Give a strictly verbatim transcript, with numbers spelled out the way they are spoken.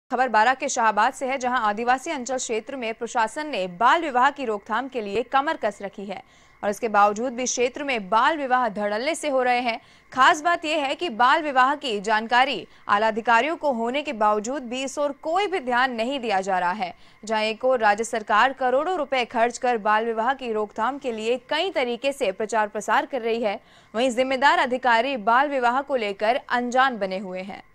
खबर बारा के शाहबाद से है, जहां आदिवासी अंचल क्षेत्र में प्रशासन ने बाल विवाह की रोकथाम के लिए कमर कस रखी है और इसके बावजूद भी क्षेत्र में बाल विवाह धड़ल्ले से हो रहे हैं। खास बात यह है कि बाल विवाह की जानकारी आला अधिकारियों को होने के बावजूद भी इस ओर कोई भी ध्यान नहीं दिया जा रहा है। जहां एक ओर राज्य सरकार करोड़ों रुपए खर्च कर बाल विवाह की रोकथाम के लिए कई तरीके से प्रचार प्रसार कर रही है, वहीं जिम्मेदार अधिकारी बाल विवाह को लेकर अनजान बने हुए हैं।